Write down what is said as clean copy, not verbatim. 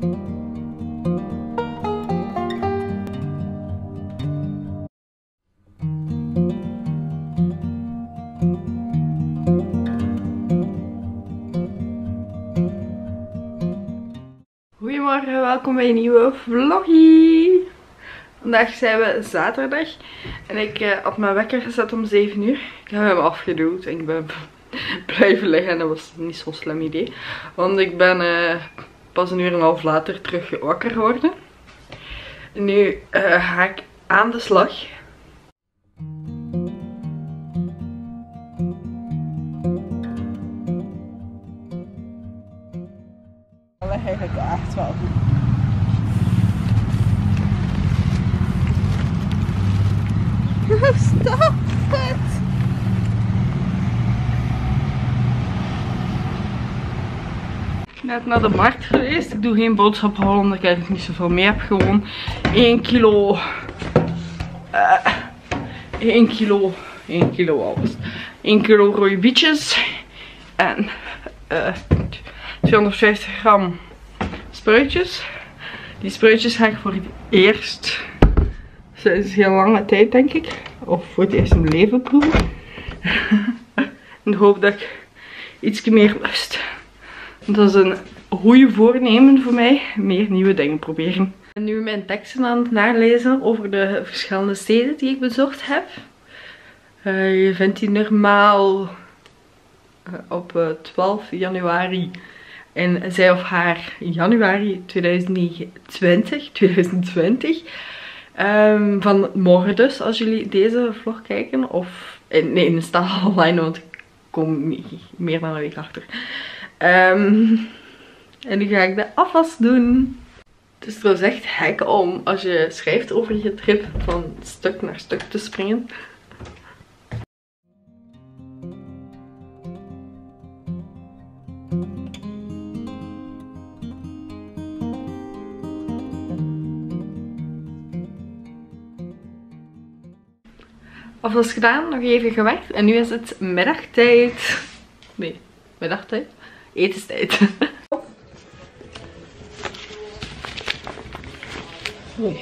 Goedemorgen, welkom bij een nieuwe vloggie. Vandaag zijn we zaterdag en ik had mijn wekker gezet om 7 uur. Ik heb hem afgeduwd en ik ben blijven liggen en dat was niet zo'n slim idee. Want ik ben pas een uur en een half later terug wakker geworden. Nu ga ik aan de slag. Eigenlijk echt wel goed. Stop het! Net naar de markt geweest. Ik doe geen boodschappen halen omdat ik eigenlijk niet zoveel mee heb. Gewoon 1 kilo. 1 kilo alles. 1 kilo rode bietjes. En 250 gram spruitjes. Die spruitjes ga ik voor het eerst sinds heel lange tijd, denk ik. Of voor het eerst in mijn leven proeven. En ik hoop dat ik iets meer lust. Dat is een goede voornemen voor mij. Meer nieuwe dingen proberen. Ik ben nu mijn teksten aan het nalezen over de verschillende steden die ik bezocht heb. Je vindt die normaal op 12 januari. En zij of haar januari 2020. Van morgen dus, als jullie deze vlog kijken. Of, nee, het staat online, want ik kom niet meer dan een week achter. En nu ga ik de afwas doen. Het is trouwens echt gek om, als je schrijft over je trip, van stuk naar stuk te springen. Afwas gedaan, nog even gewerkt en nu is het middagtijd. Nee, middagtijd? Etenstijd. Oei.